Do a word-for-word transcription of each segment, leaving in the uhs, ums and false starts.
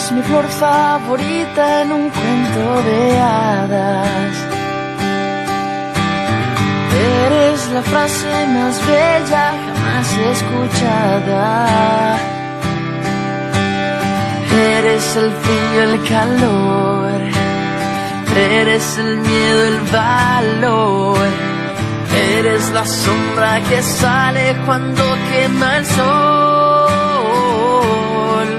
Eres mi flor favorita en un cuento de hadas. Eres la frase más bella jamás escuchada. Eres el frío, el calor. Eres el miedo, el valor. Eres la sombra que sale cuando quema el sol.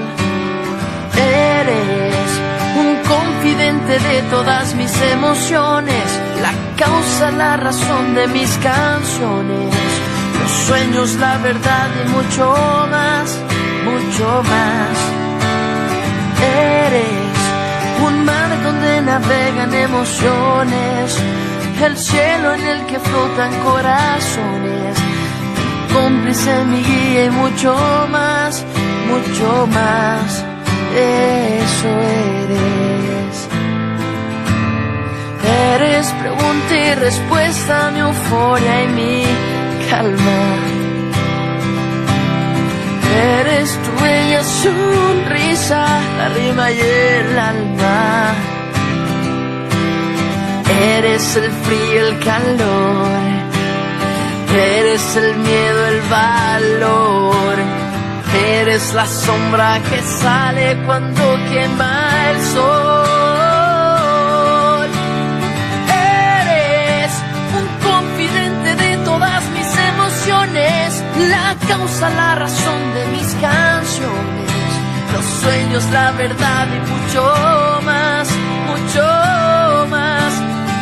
Eres un confidente de todas mis emociones, la causa, la razón de mis canciones, los sueños, la verdad y mucho más, mucho más. Eres un mar donde navegan emociones, el cielo en el que flotan corazones, mi cómplice, mi guía y mucho más, mucho más. Eso eres. Eres pregunta y respuesta, mi euforia y mi calma. Eres tu bella sonrisa, la rima y el alma. Eres el frío, el calor. Eres el miedo, el valor. Eres la sombra que sale cuando quema el sol. Eres un confidente de todas mis emociones, la causa, la razón de mis canciones, los sueños, la verdad y mucho más, mucho más.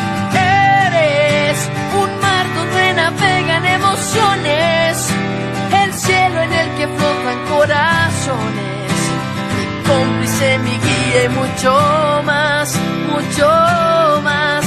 Eres un mar donde navegan emociones, el cielo en el que flotan corazones, mi cómplice, mi guía y mucho más, mucho más.